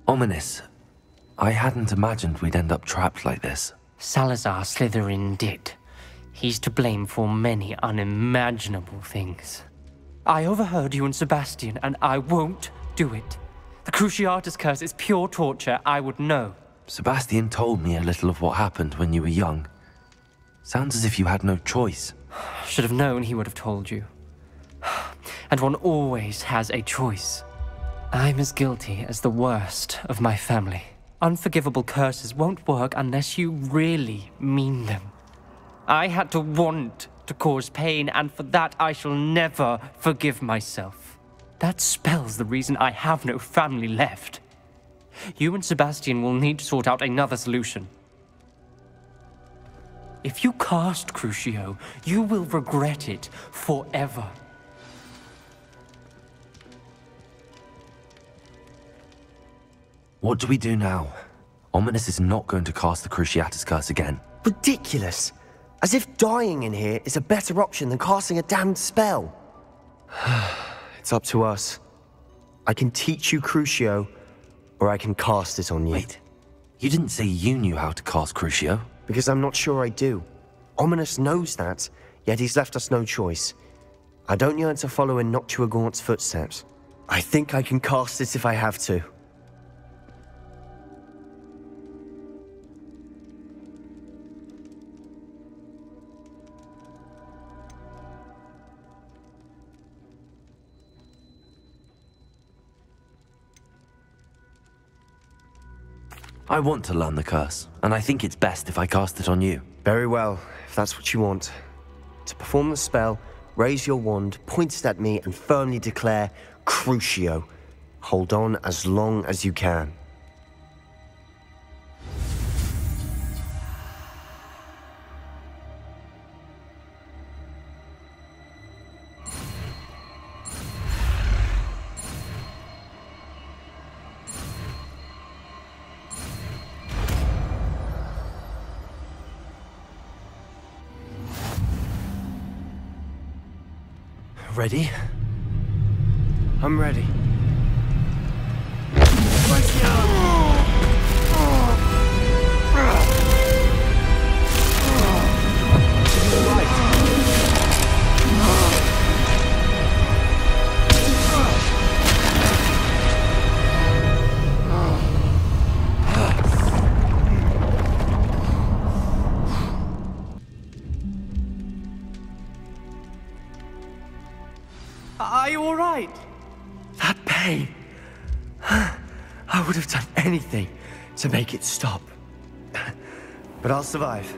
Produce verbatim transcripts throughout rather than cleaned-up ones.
Ominous. I hadn't imagined we'd end up trapped like this. Salazar Slytherin did. He's to blame for many unimaginable things. I overheard you and Sebastian, and I won't do it. The Cruciatus Curse is pure torture, I would know. Sebastian told me a little of what happened when you were young. Sounds as if you had no choice. Should have known he would have told you. And one always has a choice. I'm as guilty as the worst of my family. Unforgivable curses won't work unless you really mean them. I had to want to cause pain, and for that I shall never forgive myself. That spells the reason I have no family left. You and Sebastian will need to sort out another solution. If you cast Crucio, you will regret it forever. What do we do now? Ominous is not going to cast the Cruciatus Curse again. Ridiculous! As if dying in here is a better option than casting a damned spell. It's up to us. I can teach you Crucio, or I can cast it on you. Wait, you didn't say you knew how to cast Crucio? Because I'm not sure I do. Ominous knows that, yet he's left us no choice. I don't yearn to follow in Noctua Gaunt's footsteps. I think I can cast it if I have to. I want to learn the curse, and I think it's best if I cast it on you. Very well, if that's what you want. To perform the spell, raise your wand, point it at me, and firmly declare Crucio. Hold on as long as you can. Ready? I'm ready. Are you all right? That pain. I would have done anything to make it stop. But I'll survive.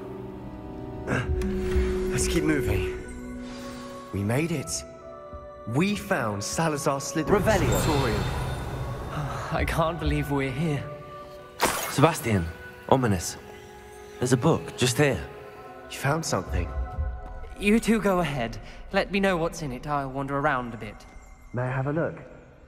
Let's keep moving. We made it. We found Salazar Slytherin's Revelio. I can't believe we're here. Sebastian, Ominous. There's a book just here. You found something. You two go ahead. Let me know what's in it. I'll wander around a bit. May I have a look?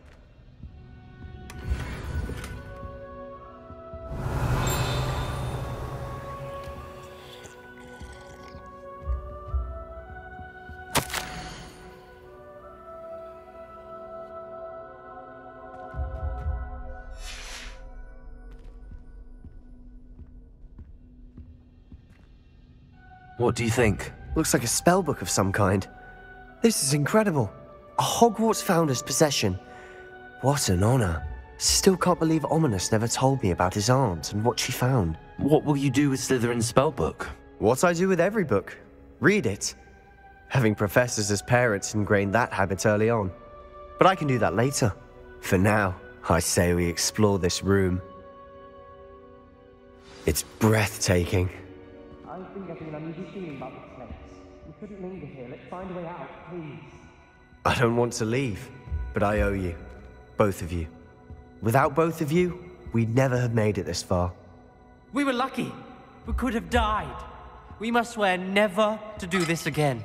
What do you think? Looks like a spellbook of some kind. This is incredible. A Hogwarts founder's possession. What an honor. Still can't believe Ominous never told me about his aunt and what she found. What will you do with Slytherin's spellbook? What I do with every book. Read it. Having professors as parents ingrained that habit early on. But I can do that later. For now, I say we explore this room. It's breathtaking. I've been getting an uneasy feeling about this place. We couldn't linger here. Let's find a way out, please. I don't want to leave, but I owe you. Both of you. Without both of you, we'd never have made it this far. We were lucky. We could have died. We must swear never to do this again.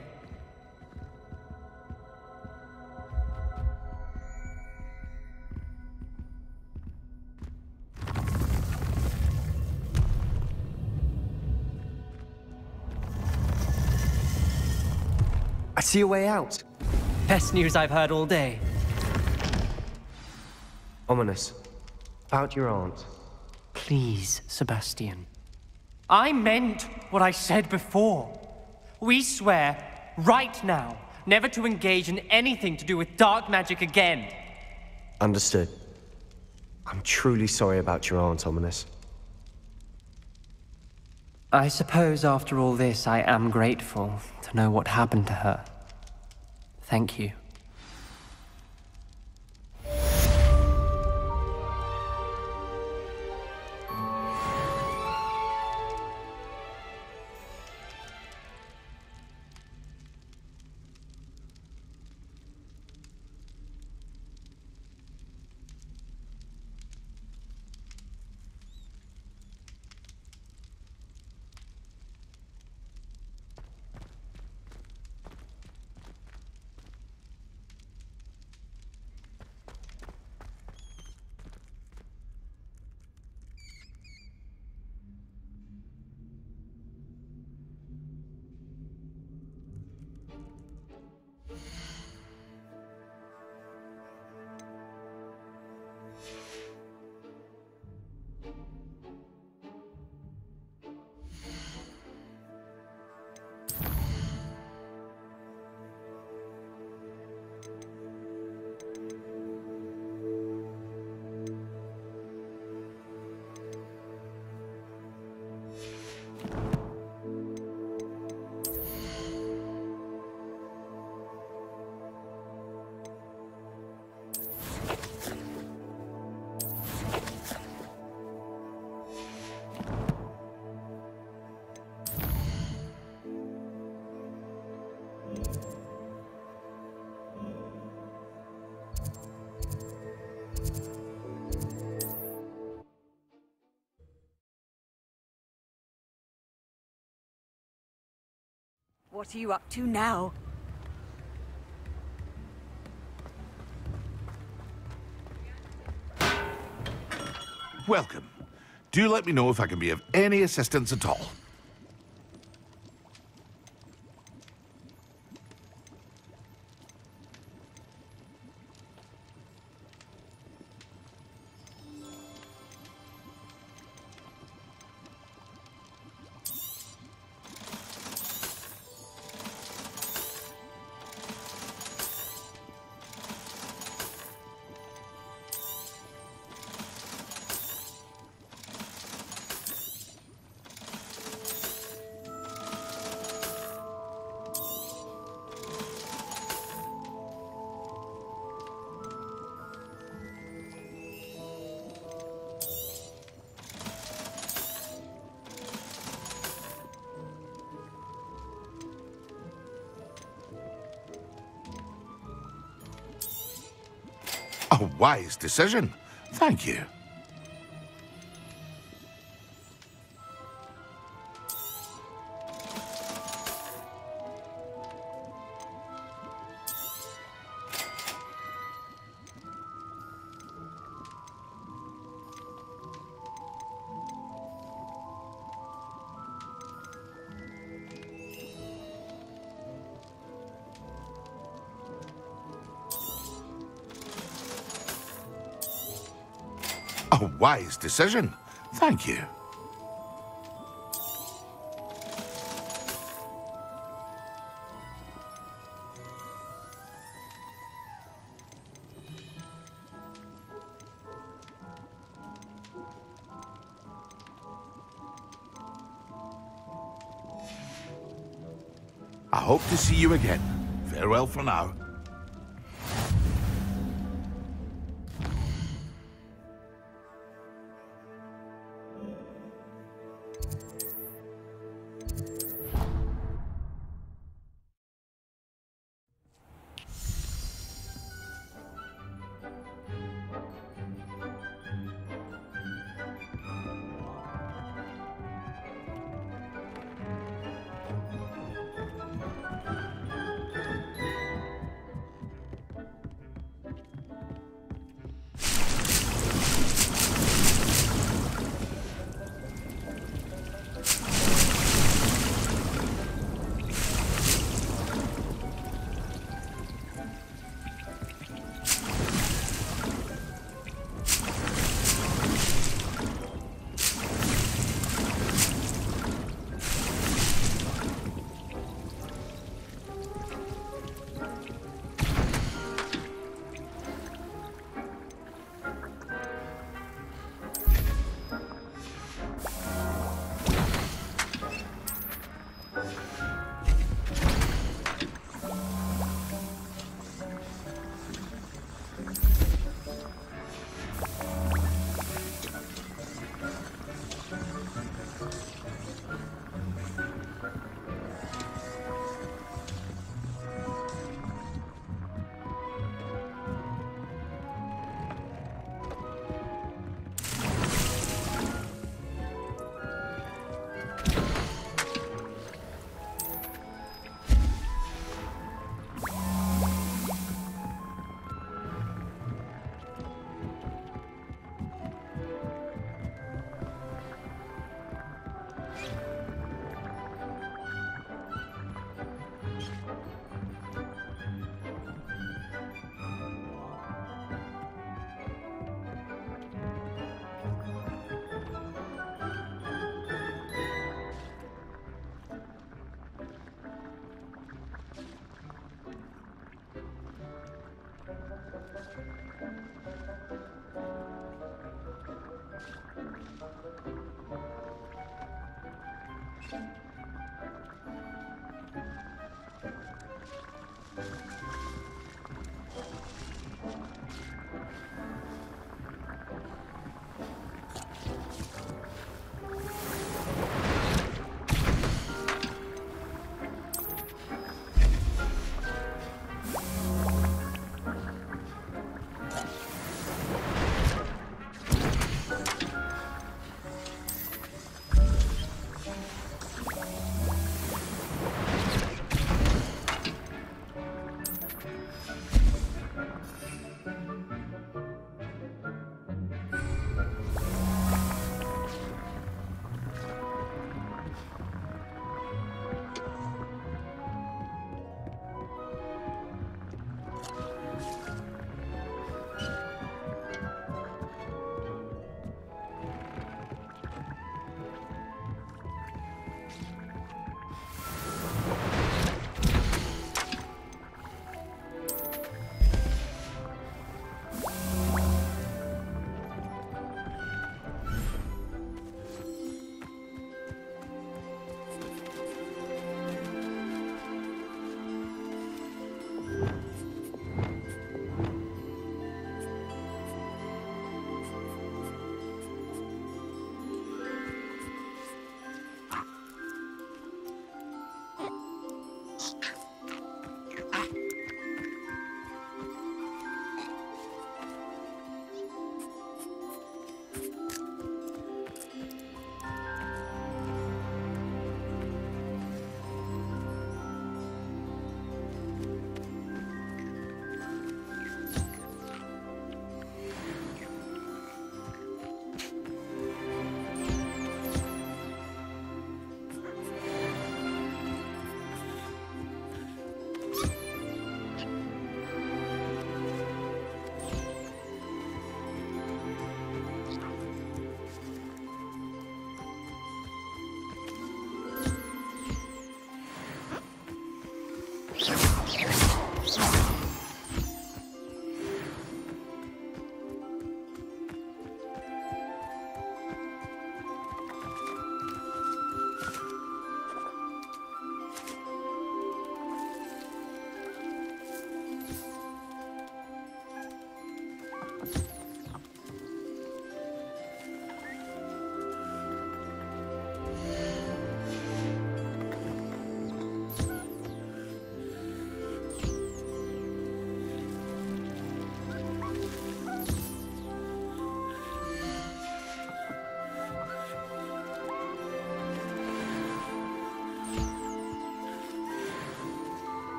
I see a way out. Best news I've heard all day. Ominous. About your aunt. Please, Sebastian. I meant what I said before. We swear, right now, never to engage in anything to do with dark magic again. Understood. I'm truly sorry about your aunt, Ominis. I suppose after all this, I am grateful to know what happened to her. Thank you. What are you up to now? Welcome. Do let me know if I can be of any assistance at all. A wise decision. Thank you. A wise decision. Thank you. I hope to see you again. Farewell for now.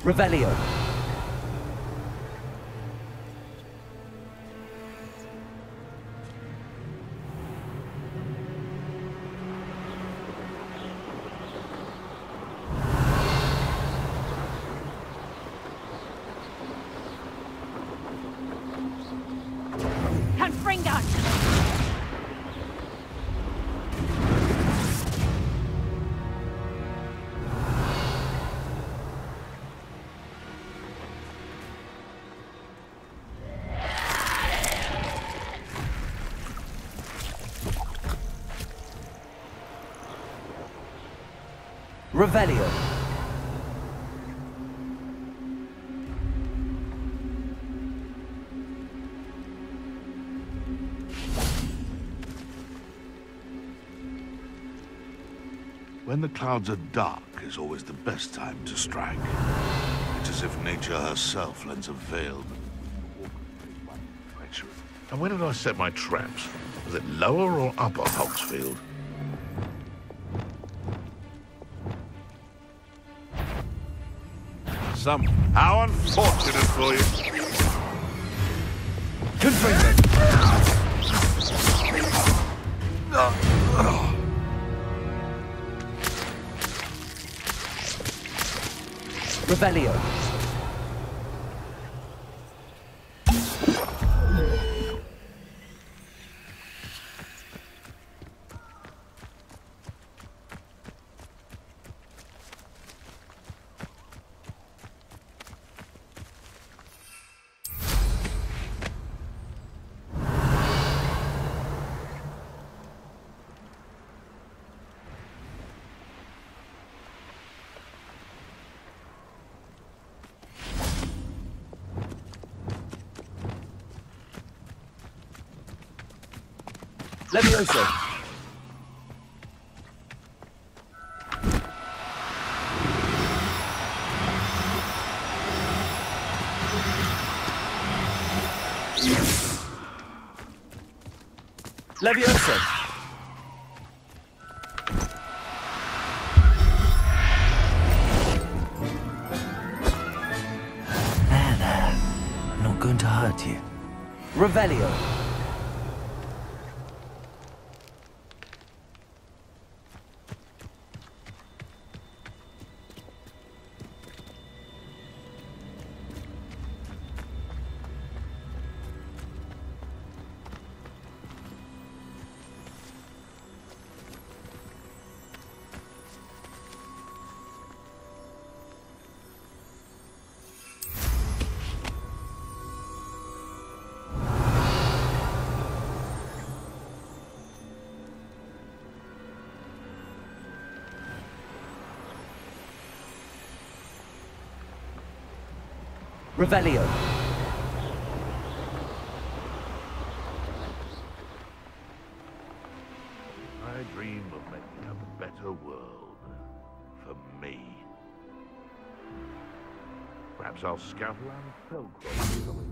Revelio. Confringo! Revelio. When the clouds are dark is always the best time to strike. It's as if nature herself lends a veil. And where did I set my traps? Was it lower or upper Hogsfield? Somehow unfortunate for you. Confringo. Revelio. Levioso. Levioso. There, there. I'm not going to hurt you. Revelio. Revelio. I dream of making a better world for me. Perhaps I'll scout around Pilgrim.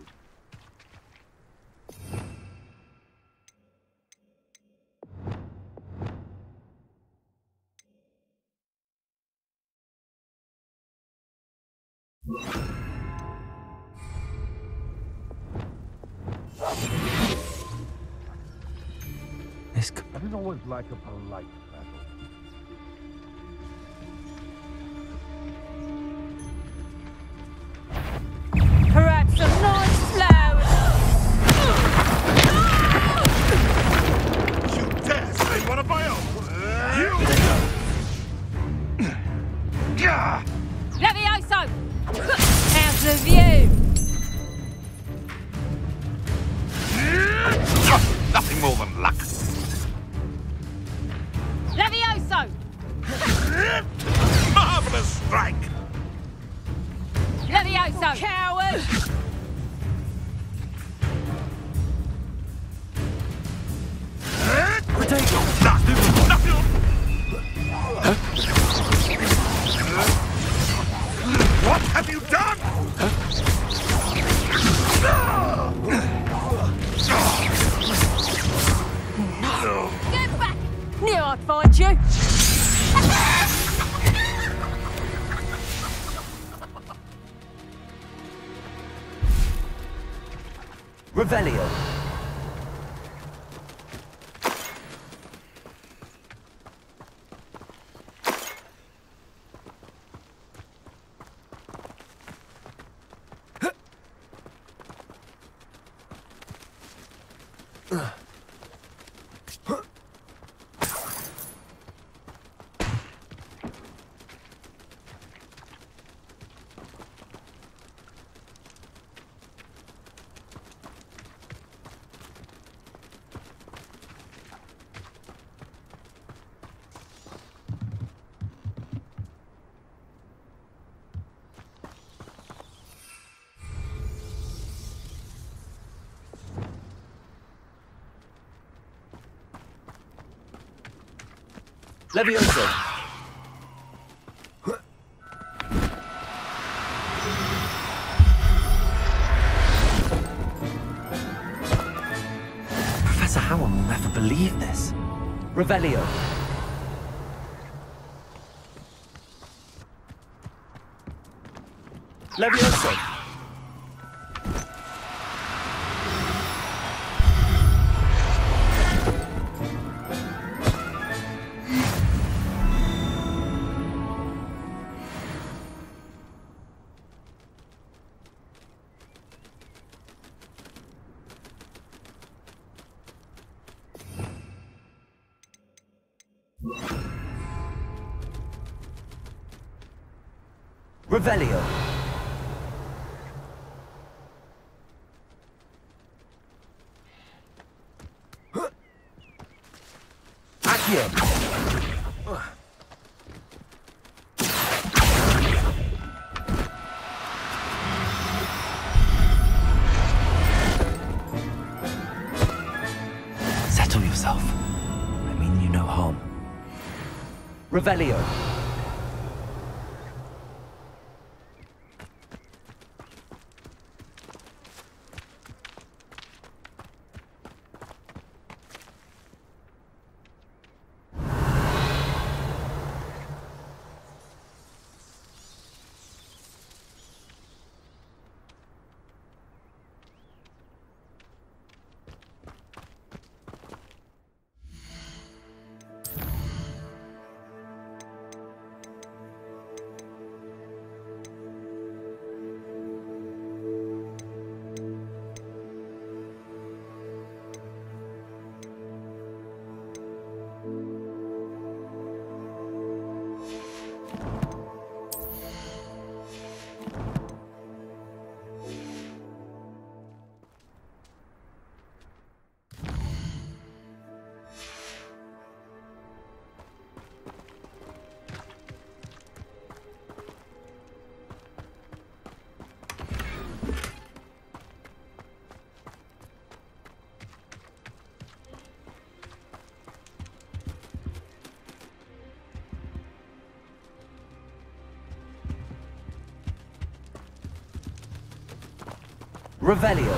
This c- I didn't always like a polite battle. Perhaps some nice flowers. You dare say one of my own? You! Levioso! How's the view? Nothing more than luck. Levioso! Marvelous strike! Levioso! Coward! Nothing, nothing. What have you done? Get back! Knew I'd find you! Revelio. Levioso. Professor Howell will never believe this. Revelio. Levioso. Revelio. Accio. Settle yourself. I mean you no harm. Revelio. Revelio.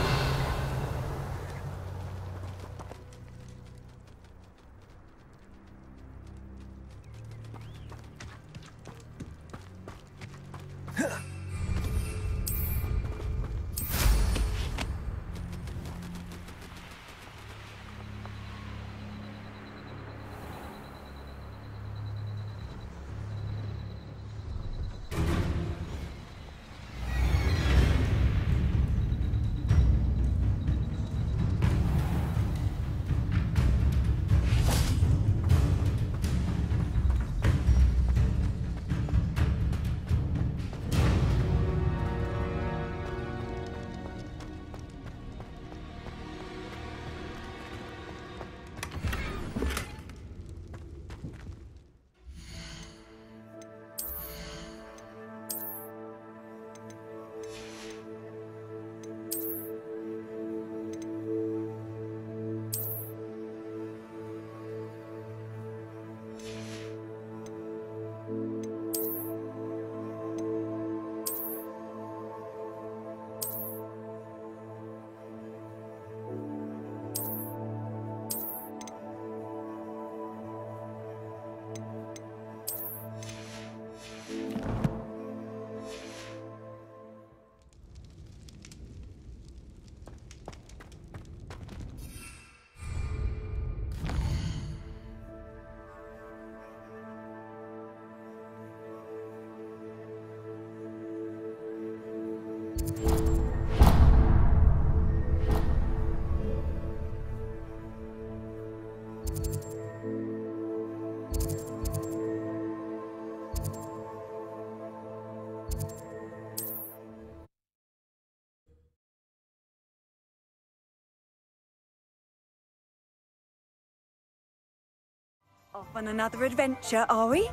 Off on another adventure, are we?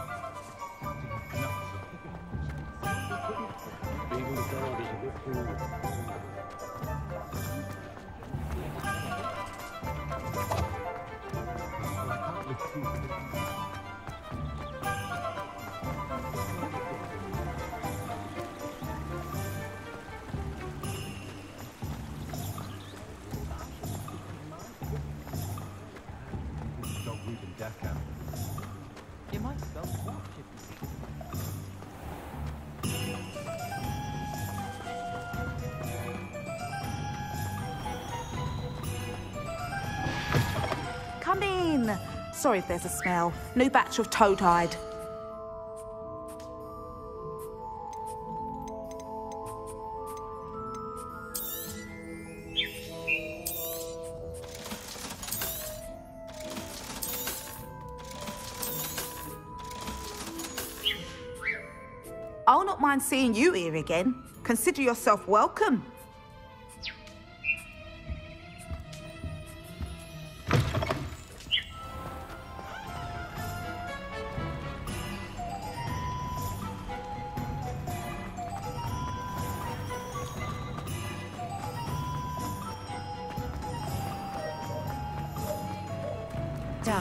You might spell what Come in. Sorry if there's a smell. New batch of toad-hide. I'll not mind seeing you here again. Consider yourself welcome. Duck.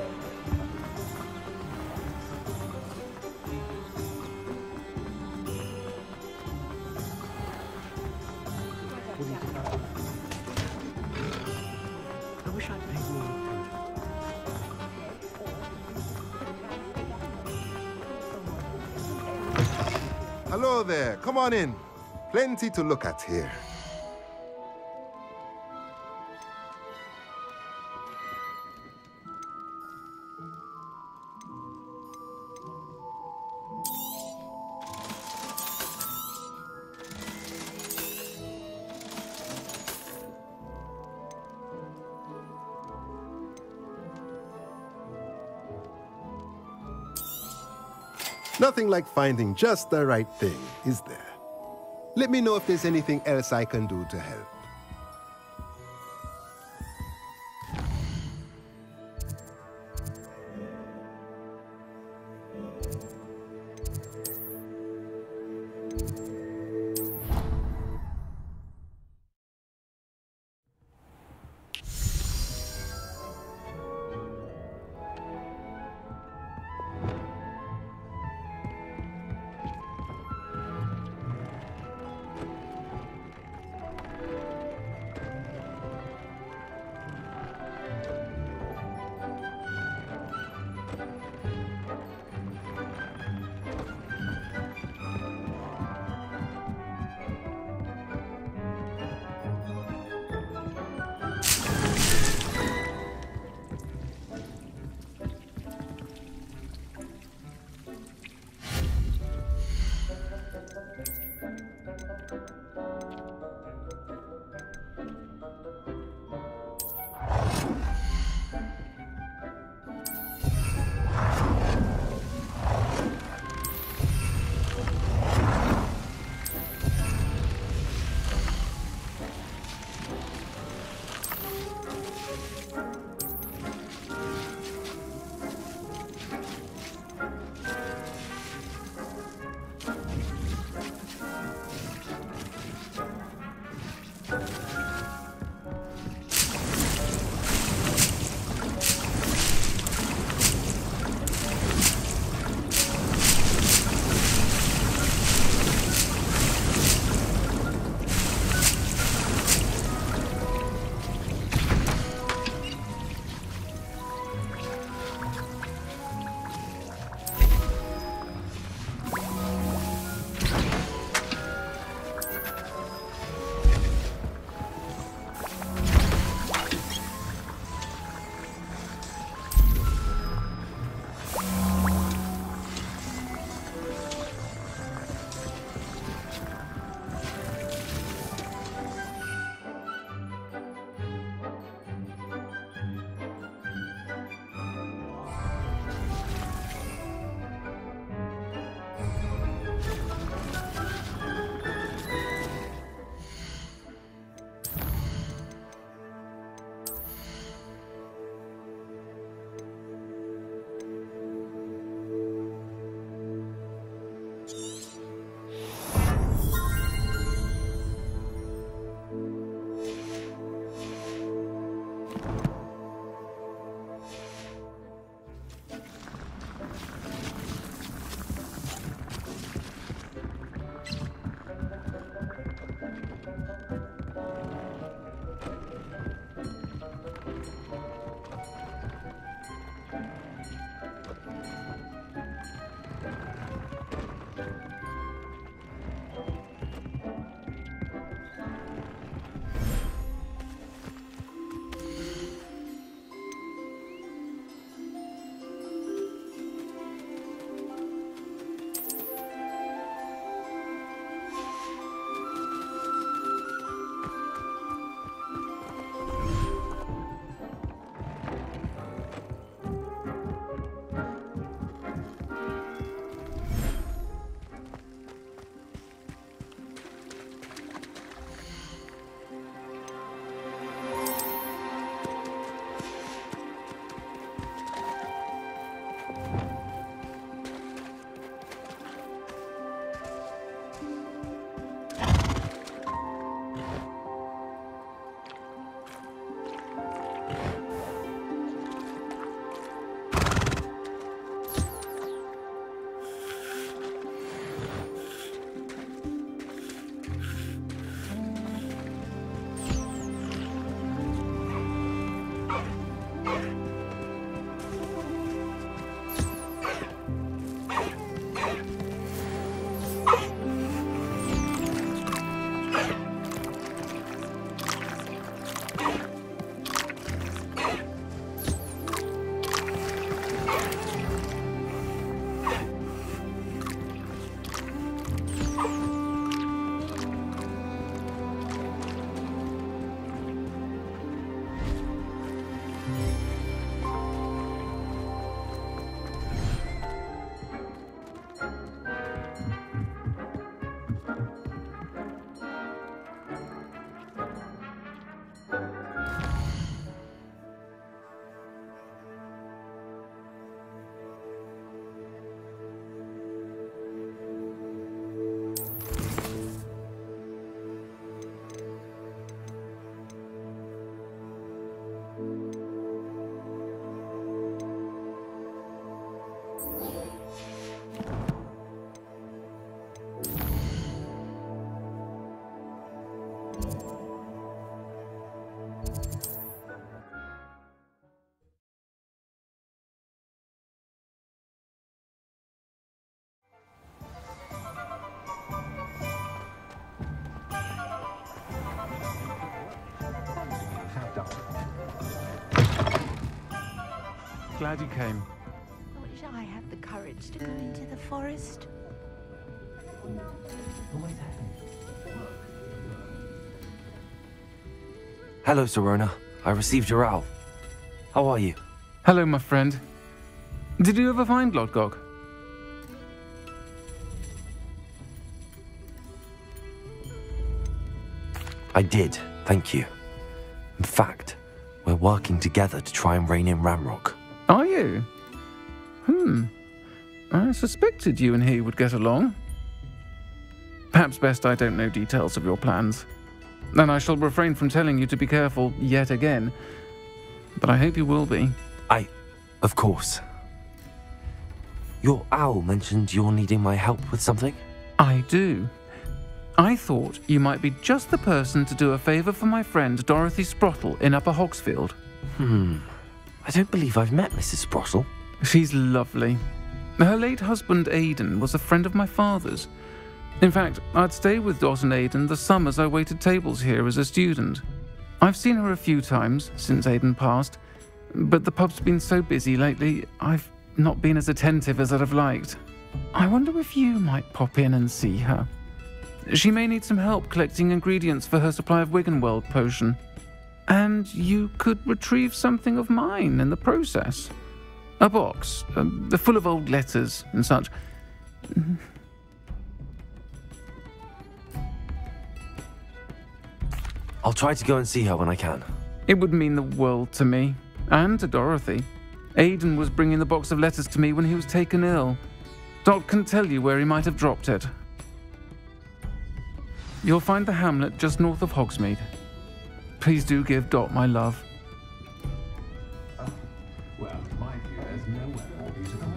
I wish I'd paid more attention. Hello there, come on in. Plenty to look at here. Nothing like finding just the right thing, is there? Let me know if there's anything else I can do to help. glad you came. I wish I had the courage to go into the forest. Hello, Sirona. I received your owl. How are you? Hello, my friend. Did you ever find Lodgok? I did, thank you. In fact, we're working together to try and rein in Ranrock. Are you? Hmm. I suspected you and he would get along. Perhaps best I don't know details of your plans. And I shall refrain from telling you to be careful yet again. But I hope you will be. I... of course. Your owl mentioned you're needing my help with something? I do. I thought you might be just the person to do a favour for my friend Dorothy Sprottle in Upper Hogsfield. Hmm. I don't believe I've met Missus Sprottle. She's lovely. Her late husband Aidan was a friend of my father's. In fact, I'd stay with Dot and Aidan the summers I waited tables here as a student. I've seen her a few times since Aidan passed, but the pub's been so busy lately, I've not been as attentive as I'd have liked. I wonder if you might pop in and see her. She may need some help collecting ingredients for her supply of Wiggenweld potion. And you could retrieve something of mine in the process. A box, um, full of old letters and such. I'll try to go and see her when I can. It would mean the world to me, and to Dorothy. Aidan was bringing the box of letters to me when he was taken ill. Dot can tell you where he might have dropped it. You'll find the hamlet just north of Hogsmeade. Please do give Dot my love. Well, in my view, there's nowhere more beautiful.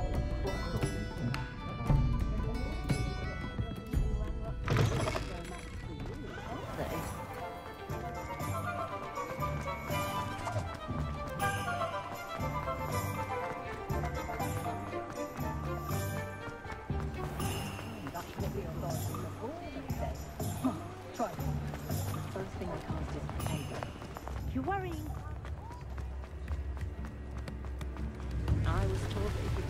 You're worrying. I was told that if you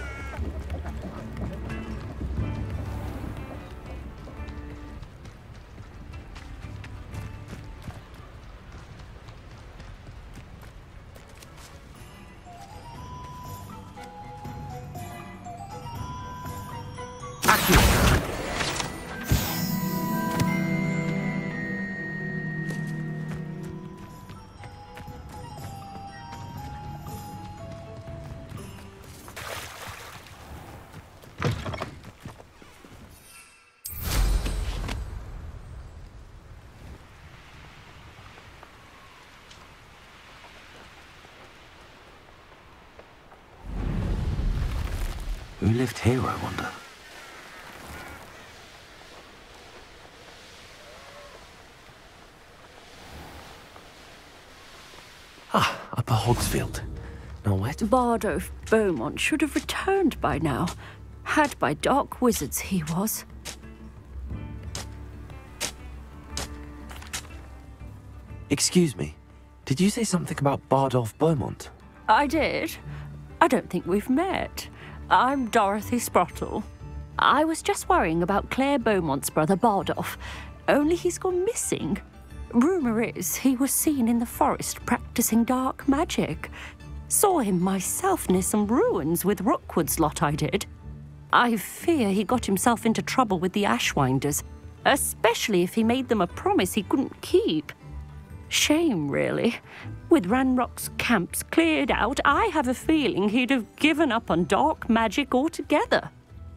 Who lived here, I wonder? Ah, Upper Hogsfield. Now where to... Bardolph Beaumont should have returned by now. Had by dark wizards he was. Excuse me. Did you say something about Bardolph Beaumont? I did. I don't think we've met. I'm Dorothy Sprottle. I was just worrying about Claire Beaumont's brother Bardolph, only he's gone missing. Rumour is he was seen in the forest practicing dark magic. Saw him myself near some ruins with Rookwood's lot I did. I fear he got himself into trouble with the Ashwinders, especially if he made them a promise he couldn't keep. Shame, really. With Ranrock's camps cleared out, I have a feeling he'd have given up on dark magic altogether.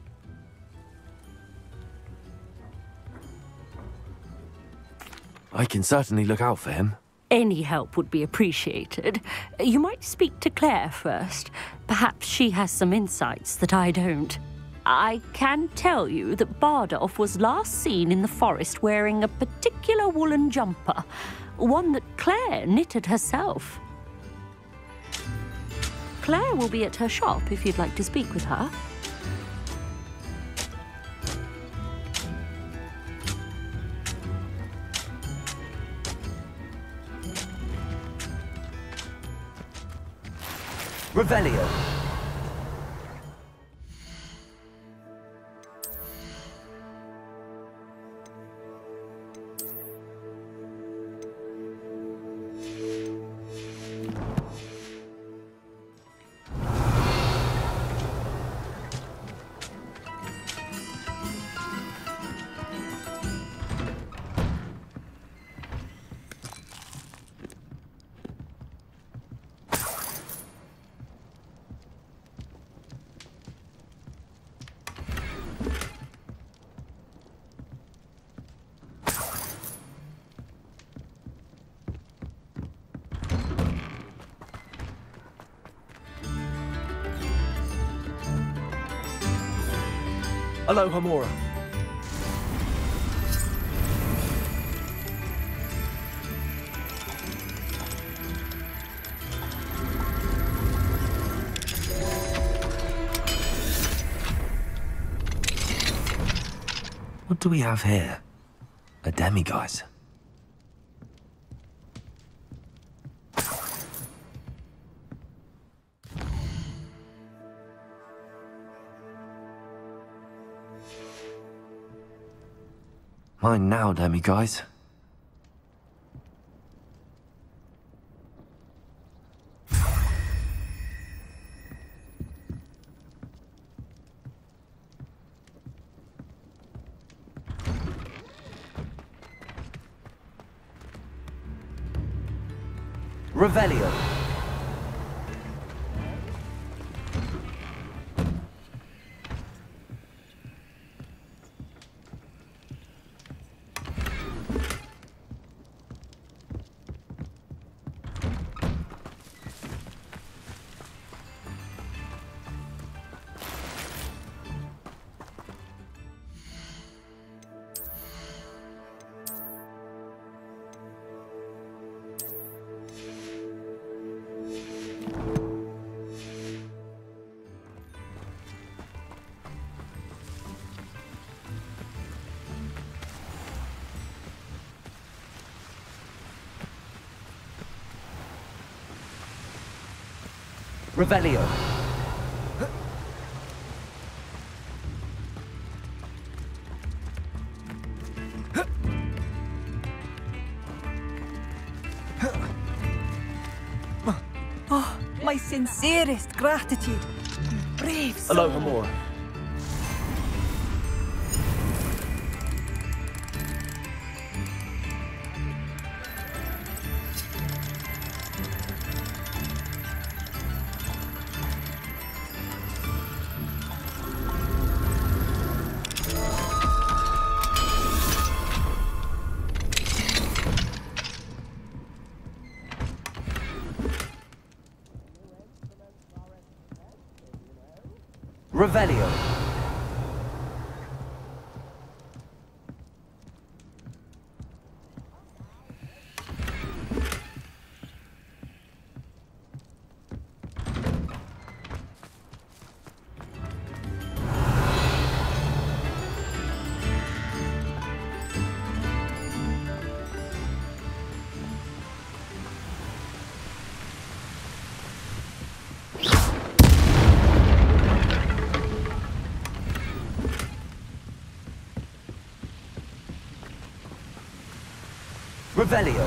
I can certainly look out for him. Any help would be appreciated. You might speak to Claire first. Perhaps she has some insights that I don't. I can tell you that Bardolph was last seen in the forest wearing a particular woolen jumper, one that Claire knitted herself. Claire will be at her shop if you'd like to speak with her. Revelio. Hello, Hamura. What do we have here? A demiguise. Mine now, demiguise. Revelio. Revelio. Oh, my sincerest gratitude. Brave soul. Hello, Hamura. Revelio. Revelio.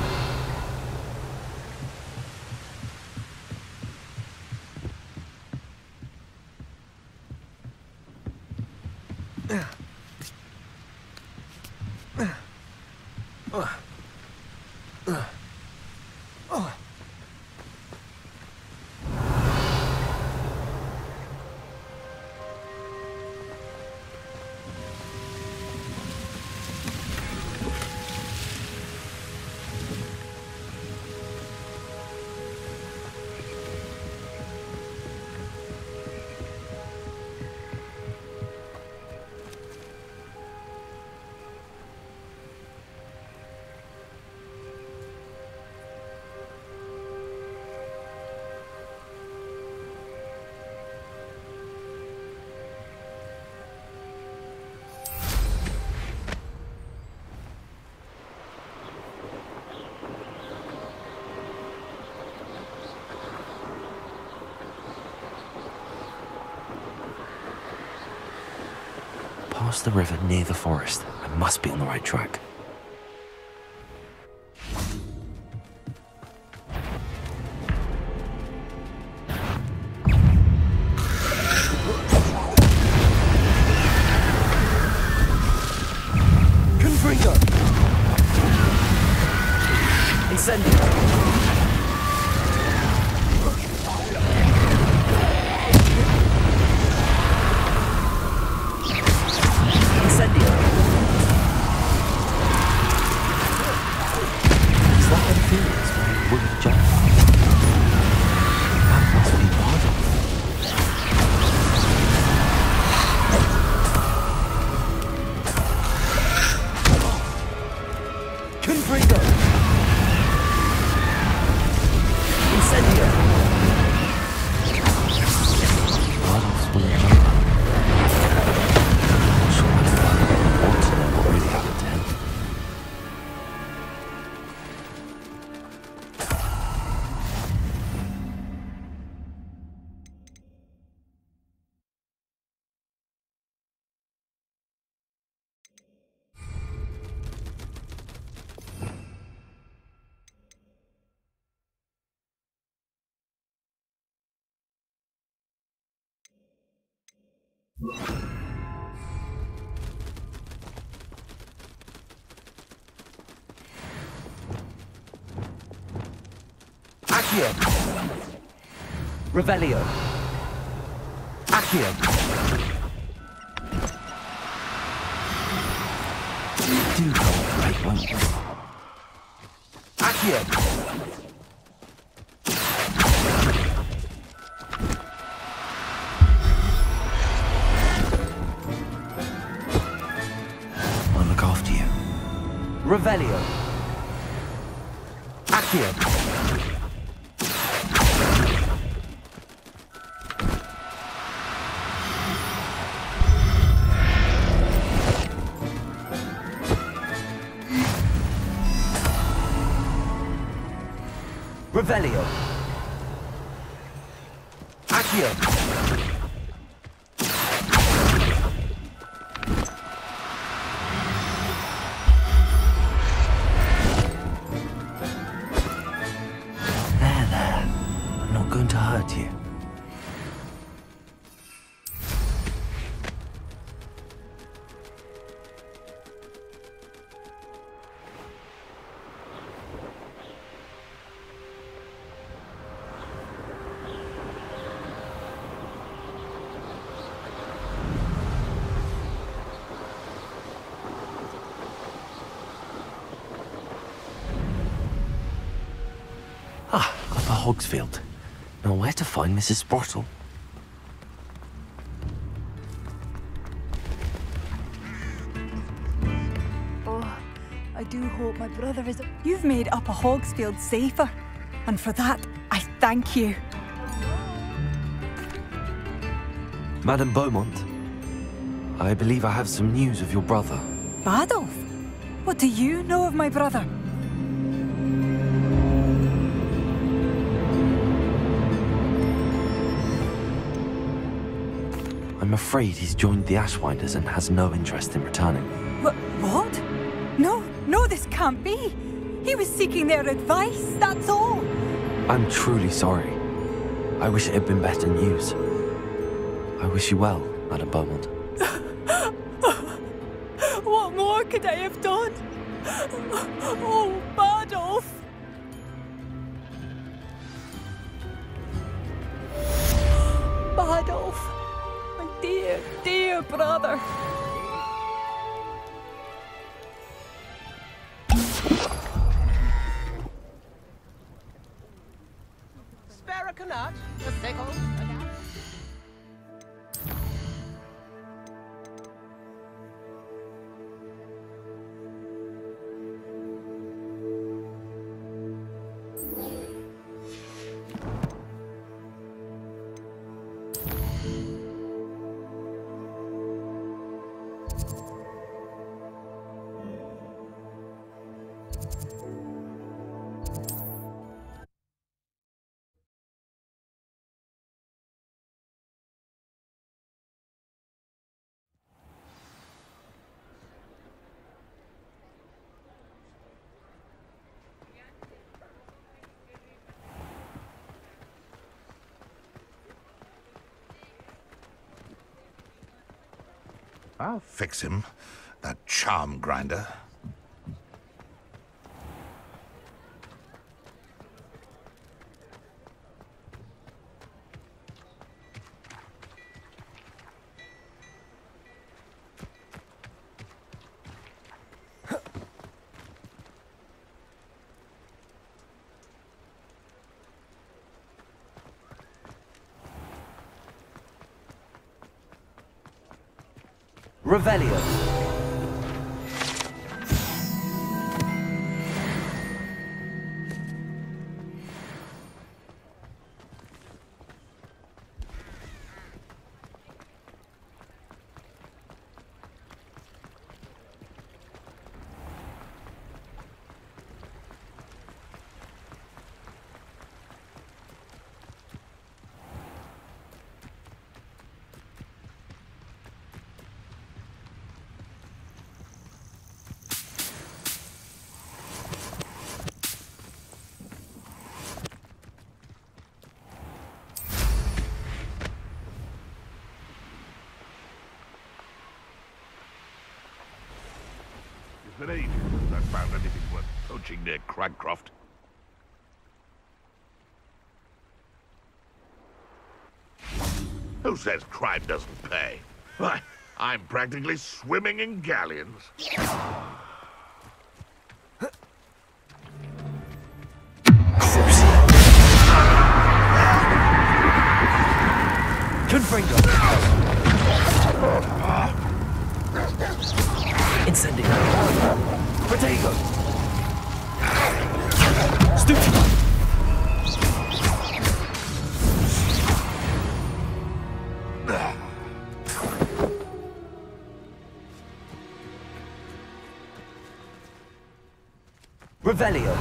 Past the river near the forest. I must be on the right track. Confringo! Incendio! Accio! Revelio! Accio! Do cooperate, won't you? Accio! I'll look after you. Revelio! Accio! Revelio. Accio. There, there. I'm not going to hurt you. Ah, Upper Hogsfield. Now where to find Missus Sprottle? Oh, I do hope my brother is... You've made Upper Hogsfield safer, and for that, I thank you. Madame Beaumont, I believe I have some news of your brother. Badolf? What do you know of my brother? I'm afraid he's joined the Ashwinders and has no interest in returning. Wh- what? No, no, this can't be. He was seeking their advice, that's all. I'm truly sorry. I wish it had been better news. I wish you well, Madame Beaumont. What more could I have done? Oh, Badolf! Badolf! My dear, dear brother! Spare a canut, a sickle, a gap. I'll fix him, that charm grinder. Revelio. It's been ages since I found anything worth poaching near Cragcroft. Who says crime doesn't pay? Why, I'm practically swimming in galleons. Confringo. Incendio. Protego. Stupid. Revelio.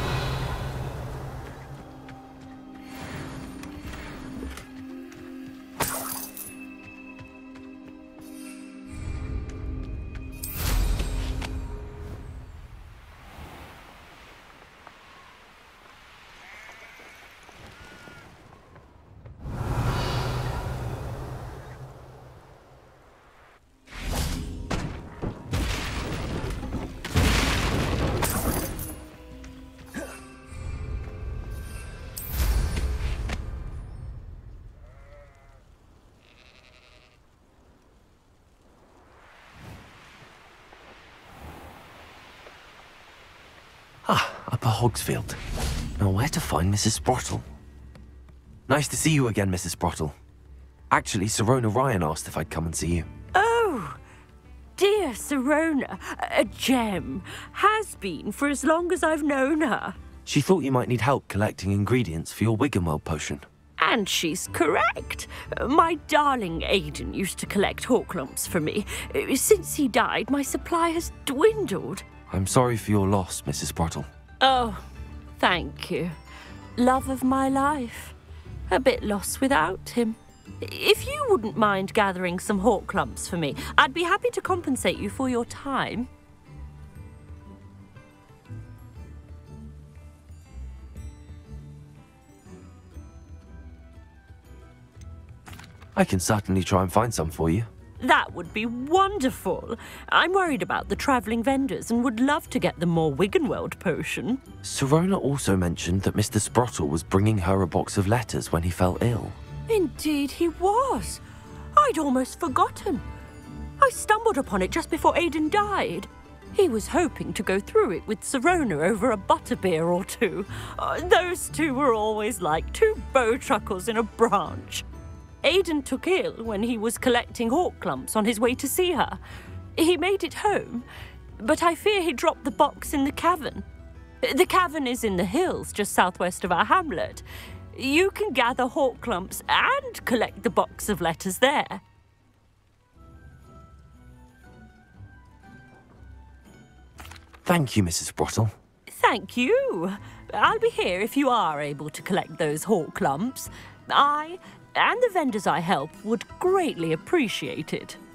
Ah, Upper Hogsfield. Now where to find Missus Sprottle? Nice to see you again, Missus Sprottle. Actually, Sirona Ryan asked if I'd come and see you. Oh, dear Sirona, a gem. Has been for as long as I've known her. She thought you might need help collecting ingredients for your Wiggenweld potion. And she's correct. My darling Aidan used to collect Hawklumps for me. Since he died, my supply has dwindled. I'm sorry for your loss, Missus Sprottle. Oh, thank you. Love of my life. A bit lost without him. If you wouldn't mind gathering some Hawklumps for me, I'd be happy to compensate you for your time. I can certainly try and find some for you. That would be wonderful. I'm worried about the travelling vendors and would love to get them more Wiggenweld potion. Sirona also mentioned that Mister Sprottle was bringing her a box of letters when he fell ill. Indeed he was. I'd almost forgotten. I stumbled upon it just before Aidan died. He was hoping to go through it with Sirona over a butterbeer or two. Uh, those two were always like two bowtruckles in a branch. Aidan took ill when he was collecting Hawklumps on his way to see her. He made it home, but I fear he dropped the box in the cavern. The cavern is in the hills just southwest of our hamlet. You can gather Hawklumps and collect the box of letters there. Thank you, Missus Sprottle. Thank you. I'll be here if you are able to collect those Hawklumps. I and the vendors I help would greatly appreciate it.